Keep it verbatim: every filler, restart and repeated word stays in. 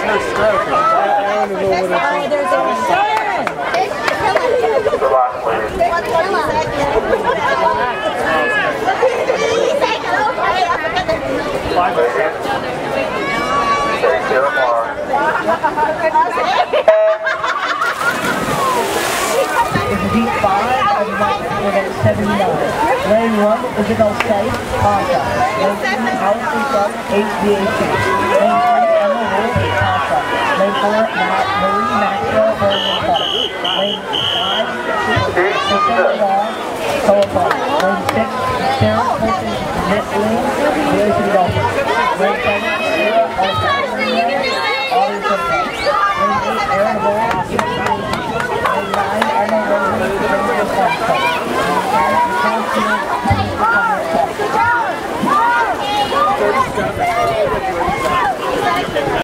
there's a return. Five seconds. It's deep five of night at seventy-nine. Lane one, Isabel Safe, Tasha. Lane two, Allison Sub, H D A C. Lane three, Emma Wolf, Tasha. Lane four, Marie Maxwell, Vernon Park. Lane five, Sarah Law, Coa Park. Lane six, Sarah Clinton, Nick Lynn, Lily Dolphins. Lane seven,